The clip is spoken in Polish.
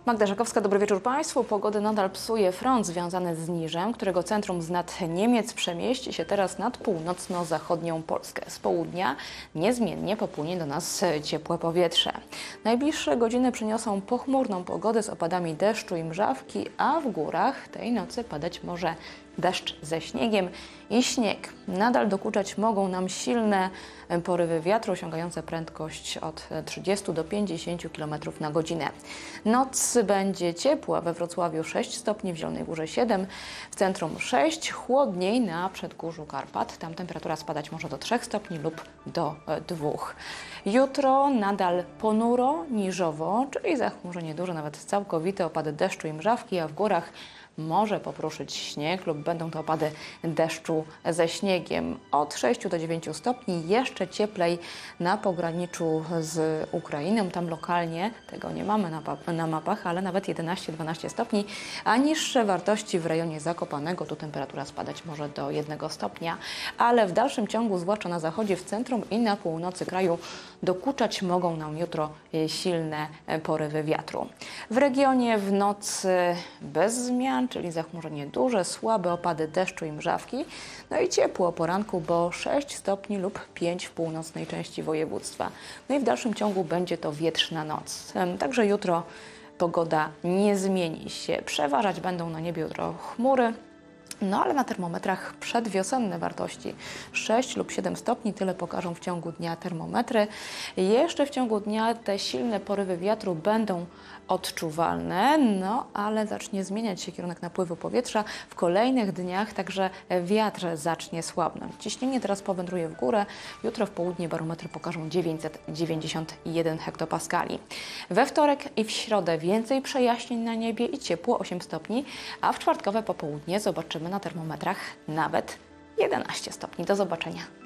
Magda Żakowska, dobry wieczór Państwu. Pogodę nadal psuje front związany z niżem, którego centrum z nad Niemiec przemieści się teraz nad północno-zachodnią Polskę. Z południa niezmiennie popłynie do nas ciepłe powietrze. Najbliższe godziny przyniosą pochmurną pogodę z opadami deszczu i mrzawki, a w górach tej nocy padać może deszcz ze śniegiem i śnieg. Nadal dokuczać mogą nam silne porywy wiatru osiągające prędkość od 30 do 50 km na godzinę. Noc będzie ciepła, we Wrocławiu 6 stopni, w Zielonej Górze 7, w centrum 6, chłodniej na przedgórzu Karpat. Tam temperatura spadać może do 3 stopni lub do 2. Jutro nadal ponuro, niżowo, czyli zachmurzenie duże, nawet całkowite opady deszczu i mrzawki, a w górach może popruszyć śnieg lub będą to opady deszczu ze śniegiem. Od 6 do 9 stopni, jeszcze cieplej na pograniczu z Ukrainą. Tam lokalnie, tego nie mamy na mapach, ale nawet 11-12 stopni, a niższe wartości w rejonie Zakopanego. Tu temperatura spadać może do 1 stopnia, ale w dalszym ciągu, zwłaszcza na zachodzie, w centrum i na północy kraju, dokuczać mogą nam jutro silne porywy wiatru. W regionie w nocy bez zmian, czyli zachmurzenie duże, słabe opady deszczu i mrzawki, no i ciepło o poranku, bo 6 stopni lub 5 w północnej części województwa. No i w dalszym ciągu będzie to wietrzna noc. Także jutro pogoda nie zmieni się. Przeważać będą na niebie jutro chmury, no ale na termometrach przedwiosenne wartości 6 lub 7 stopni, tyle pokażą w ciągu dnia termometry. Jeszcze w ciągu dnia te silne porywy wiatru będą odczuwalne, no ale zacznie zmieniać się kierunek napływu powietrza w kolejnych dniach, także wiatr zacznie słabnąć. Ciśnienie teraz powędruje w górę, jutro w południe barometry pokażą 991 hektopaskali. We wtorek i w środę więcej przejaśnień na niebie i ciepło 8 stopni, a w czwartkowe popołudnie zobaczymy na termometrach nawet 11 stopni. Do zobaczenia.